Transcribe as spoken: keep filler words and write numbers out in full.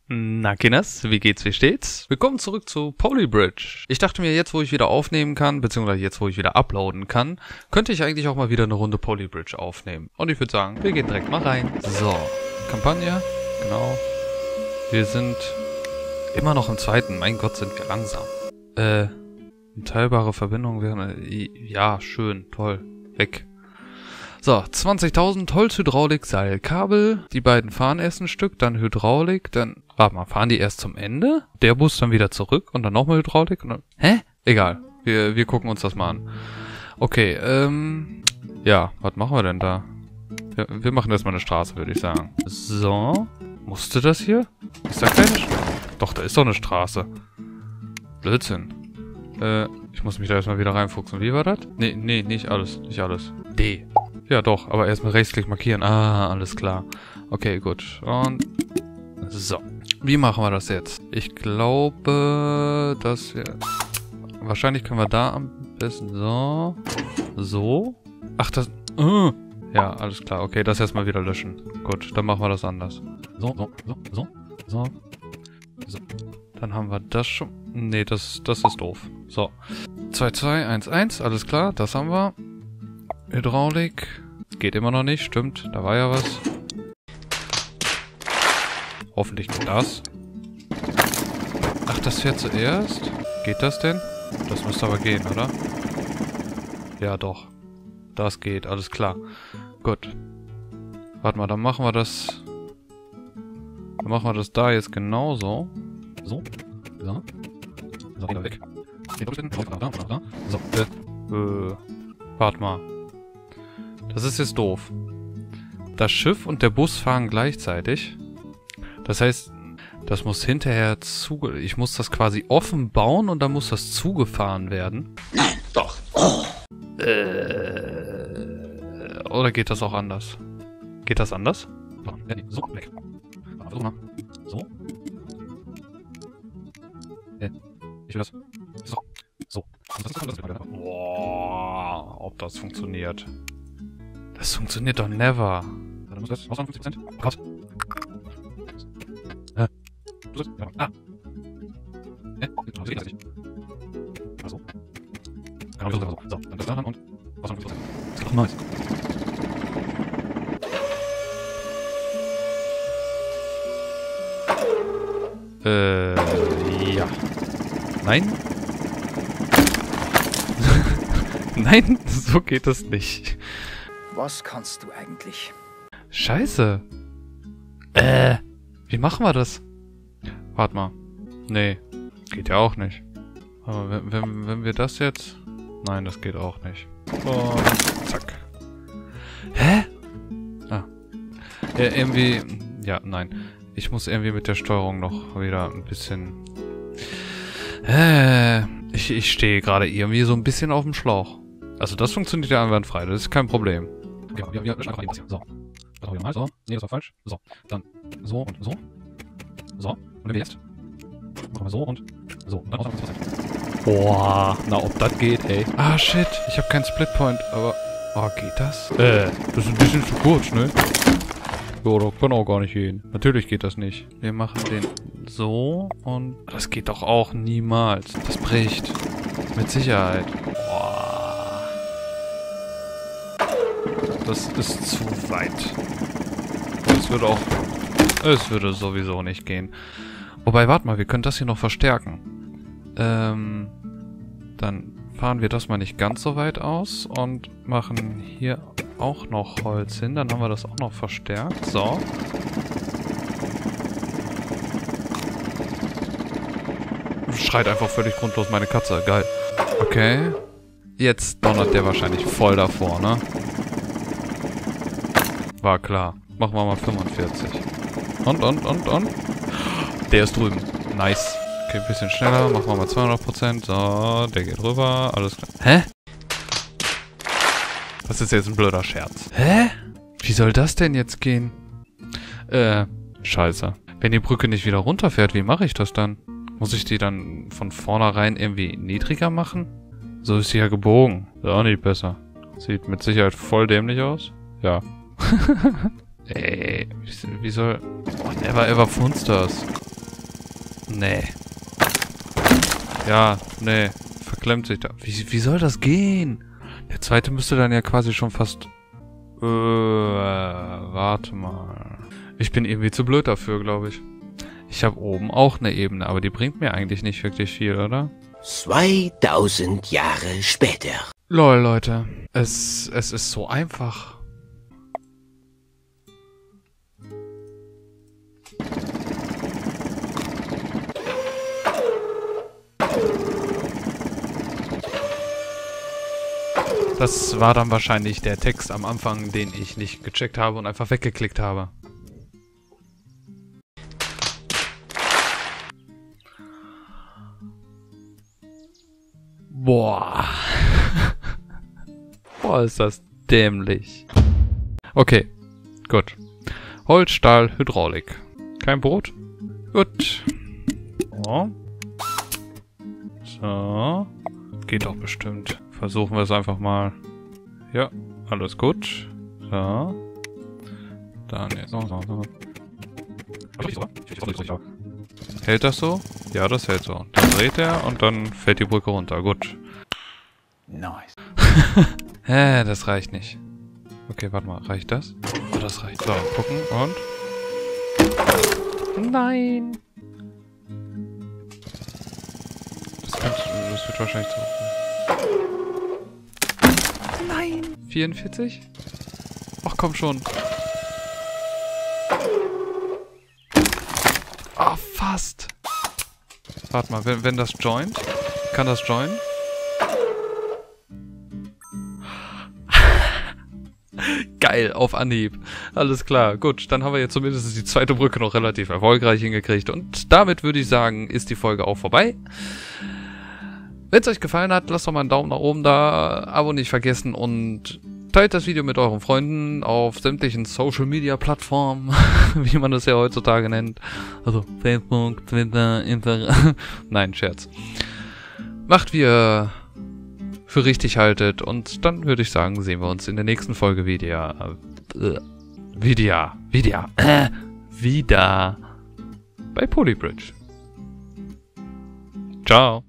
Na Kinders, wie geht's, wie steht's? Willkommen zurück zu Polybridge. Ich dachte mir, jetzt wo ich wieder aufnehmen kann, beziehungsweise jetzt wo ich wieder uploaden kann, könnte ich eigentlich auch mal wieder eine Runde Polybridge aufnehmen. Und ich würde sagen, wir gehen direkt mal rein. So, Kampagne, genau. Wir sind immer noch im zweiten, mein Gott, sind wir langsam. Äh, teilbare Verbindung wäre, ja, schön, toll, weg. So, zwanzigtausend Holzhydraulik, Seil, Kabel. Die beiden fahren erst ein Stück, dann Hydraulik, dann... Warte mal, fahren die erst zum Ende? Der Bus dann wieder zurück und dann nochmal Hydraulik und dann... Hä? Egal, wir, wir gucken uns das mal an. Okay, ähm... ja, was machen wir denn da? Wir, wir machen erstmal eine Straße, würde ich sagen. So, musste das hier? Ist da keine... St doch, da ist doch eine Straße. Blödsinn. Äh, ich muss mich da erstmal wieder reinfuchsen. Wie war das? Nee, nee, nicht alles, nicht alles. D. Ja doch, aber erstmal Rechtsklick markieren. Ah, alles klar. Okay, gut. Und so. Wie machen wir das jetzt? Ich glaube, dass wir... Wahrscheinlich können wir da am besten... So. So. Ach, das... Uh. Ja, alles klar. Okay, das erstmal wieder löschen. Gut, dann machen wir das anders. So, so, so, so, so. So. Dann haben wir das schon... Nee, das, das ist doof. So. zwei zwei eins eins, alles klar, das haben wir. Hydraulik. Geht immer noch nicht, stimmt. Da war ja was. Hoffentlich nicht das. Ach, das fährt zuerst? Geht das denn? Das müsste aber gehen, oder? Ja, doch. Das geht, alles klar. Gut. Warte mal, dann machen wir das... Dann machen wir das da jetzt genauso. So. So. So, wieder weg. So, äh, äh, warte mal. Das ist jetzt doof. Das Schiff und der Bus fahren gleichzeitig. Das heißt, das muss hinterher zuge... Ich muss das quasi offen bauen und dann muss das zugefahren werden. Nein, doch. Oh. Äh, oder geht das auch anders? Geht das anders? So, weg. So. Ich will das. So. So. Boah, ob das funktioniert. Das funktioniert doch never. Warte, muss das? Was fünfzig Prozent? Raus. Äh. Du sollst. Ah. Hä? Das geht nicht. Also. Genau, so. So, dann das daran und. Was fünfzig Prozent? Das geht doch nice. Äh. Ja. Nein? Nein, so geht das nicht. Was kannst du eigentlich? Scheiße. Äh, wie machen wir das? Warte mal. Nee, geht ja auch nicht. Aber wenn, wenn, wenn wir das jetzt... Nein, das geht auch nicht. Und zack. Hä? Ah. Ja, irgendwie... Ja, nein. Ich muss irgendwie mit der Steuerung noch wieder ein bisschen... Äh, ich, ich stehe gerade irgendwie so ein bisschen auf dem Schlauch. Also das funktioniert ja einwandfrei, das ist kein Problem. Okay, wir, wir löschen einfach die so. Das wir mal so. Nee, das war falsch. So. Dann so und so. So. Und wenn wir jetzt. Machen wir so und so. Und dann ausnahmsweise was. Boah, na ob das geht, ey. Ah shit, ich habe keinen Splitpoint, aber. Oh, geht das? Äh, das ist ein bisschen zu kurz, ne? Ja, das kann auch gar nicht gehen. Natürlich geht das nicht. Wir machen den so und... Das geht doch auch niemals. Das bricht. Mit Sicherheit. Boah. Das ist zu weit. Das würde auch... Es würde sowieso nicht gehen. Wobei, warte mal, wir können das hier noch verstärken. Ähm... Dann fahren wir das mal nicht ganz so weit aus und machen hier auch noch Holz hin. Dann haben wir das auch noch verstärkt. So. Schreit einfach völlig grundlos meine Katze. Geil. Okay. Jetzt donnert der wahrscheinlich voll davor, ne? War klar. Machen wir mal fünfundvierzig. Und, und, und, und. Der ist drüben. Nice. Okay, ein bisschen schneller. Machen wir mal zweihundert Prozent. So, der geht rüber. Alles klar. Hä? Das ist jetzt ein blöder Scherz. Hä? Wie soll das denn jetzt gehen? Äh, scheiße. Wenn die Brücke nicht wieder runterfährt, wie mache ich das dann? Muss ich die dann von vornherein irgendwie niedriger machen? So ist sie ja gebogen. Ist auch nicht besser. Sieht mit Sicherheit voll dämlich aus. Ja. Ey, wie, wie soll... Oh, never ever Funsters. Nee. Ja, nee. Verklemmt sich da. Wie, wie soll das gehen? Der zweite müsste dann ja quasi schon fast... Äh, warte mal. Ich bin irgendwie zu blöd dafür, glaube ich. Ich habe oben auch eine Ebene, aber die bringt mir eigentlich nicht wirklich viel, oder? zweitausend Jahre später. Lol, Leute. Es, es ist so einfach. Das war dann wahrscheinlich der Text am Anfang, den ich nicht gecheckt habe und einfach weggeklickt habe. Boah. Boah, ist das dämlich. Okay, gut. Holz, Stahl, Hydraulik. Kein Brot? Gut. So. So. Geht doch bestimmt. Versuchen wir es einfach mal. Ja, alles gut. So. Dann jetzt noch. So. Hält das so? Ja, das hält so. Dann dreht er und dann fällt die Brücke runter. Gut. Nice. Hä, das reicht nicht. Okay, warte mal. Reicht das? Oh, das reicht. So, gucken und... Nein! Das, kannst, das wird wahrscheinlich so... Nein! vierundvierzig? Ach, komm schon. Ah, oh, fast. Warte mal, wenn, wenn das joint, kann das joinen? Geil, auf Anhieb. Alles klar, gut, dann haben wir jetzt zumindest die zweite Brücke noch relativ erfolgreich hingekriegt. Und damit würde ich sagen, ist die Folge auch vorbei. Wenn es euch gefallen hat, lasst doch mal einen Daumen nach oben da, Abo nicht vergessen und teilt das Video mit euren Freunden auf sämtlichen Social-Media-Plattformen, wie man das ja heutzutage nennt. Also Facebook, Twitter, Instagram. Nein, Scherz. Macht, wie ihr für richtig haltet und dann würde ich sagen, sehen wir uns in der nächsten Folge wieder. Äh, wieder. Wieder. Äh, wieder. Bei Polybridge. Ciao.